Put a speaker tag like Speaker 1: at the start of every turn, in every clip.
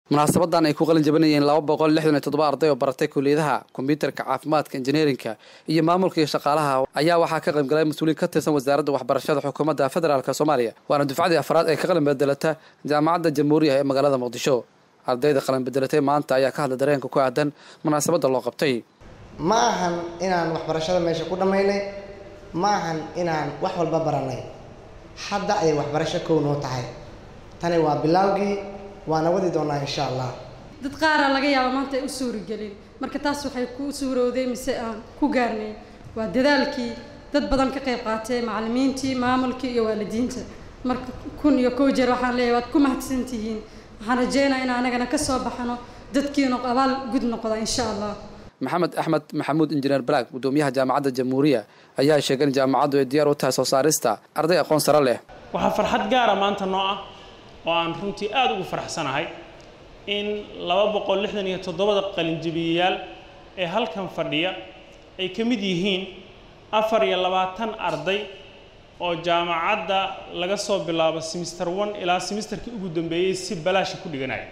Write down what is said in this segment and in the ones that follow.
Speaker 1: munaasabadan ay ku qalin jabinayeen 267 arday oo baratay kulliyadaha kombiyuutarka, caafimaadka, injineerinka iyo maamulka iyo shaqaalaha ayaa waxaa ka qayb galay mas'uuliin ka tirsan wasaaradda waxbarashada xukuumadda federaalka Soomaaliya waana dufcadii afraad ee ka qalin bedelata jaamacadda Jamhuuriyadda ee magaalada Muqdisho. ardayda qalin bedelatay maanta ayaa ka hadlay dareenka ku aadan munaasabada loo qabtay.
Speaker 2: ma ahan inaan waxbarashada meesha ku dhameynay, ma ahan inaan wax walba baranay, hadda ay waxbarasho kownoo tahay. tani waa bilowgii, waana wadi doonaa insha Allah.
Speaker 3: dad qaar laga yaabo maanta ay u suuri galin, marka taas waxay ku suurowday mise aan ku gaarnay waa dadaalkii dad badan ka qayb qaatay, macallimiintii, maamulkii iyo waalidiinta. marka kun iyo koow jeer waxaan leeyahay waad ku mahadsantihiin. waxaan rajeynayaa in anagana ka soo baxno dadkiina abaal gud noqda insha Allah.
Speaker 1: maxamed axmed maxamuud injineer Black gudoomiyaha jaamacadda Jamhuuriyadda ayaa sheegay in jaamacaddu ay diyaar u tahay soo saarista arday aqoon sare leh.
Speaker 4: waxaa farxad gaar ah maanta noo ah oo aan runtii aad ugu faraxsanahay in 267 qalin jabiyayaal ee halkan fadhiya ay ka mid yihiin 24 arday oo jaamacadda laga soo bilaabo semester 1 ilaa semesterkii ugu dambeeyay si balaash ku dhiganay.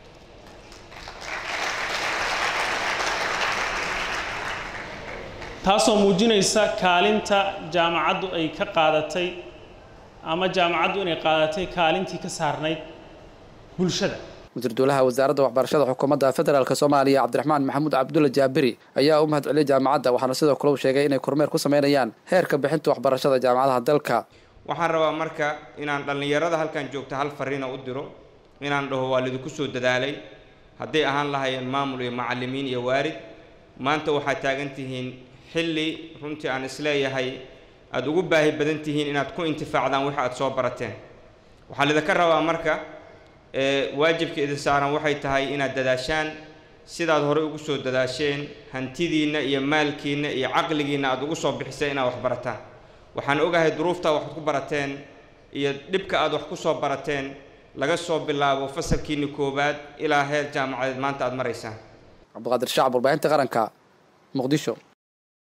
Speaker 4: taasoo muujinaysa kaalinta jaamacaddu ay ka qaadatay ama jaamacaddu inay qaadatay kaalintii ka saarnayd bulshada.
Speaker 1: Wasiirka wasaaradda waxbarashada xukuumadda federaalka Soomaaliya Cabdiraxmaan Maxamuud Cabdulla Jaabiri ayaa u mahadceliyay jaamacadda waxaana sidoo kale uu sheegay inay kormeer ku sameynayaan heerka bixinta waxbarashada jaamacadaha dalka.
Speaker 5: waxaan rabaa marka inaan dhalinyarada halkan joogta hal fariin u diro inaan dhaho waalidu ku soo dadaalay haday ahaan lahaayeen maamul iyo macallimiin iyo waarid maanta waxaa taagan tihiin xilli runtii aan isleeyahay aad ugu baahi badan tihiin inaad ku intifaacdaan waxa aad soo barateen. waxaa lidinka rabaa marka waajibka idin saaran waxay tahay inaad dadaashaan sidaad hore ugu soo dadaasheen hantidiina iyo maalkiina iyo caqligiina aad ugu soo bixisay inaad wax barataan. waxaan ogahay duruufta wax ku barateen iyo dhibka aad wax ku soo barateen laga soo bilaabo fasalkiina koobaad ilaa heer jaamacadeed maanta aad maraysaan.
Speaker 1: Cabdiqaadir Shacab, warbaahinta qaranka, Muqdisho.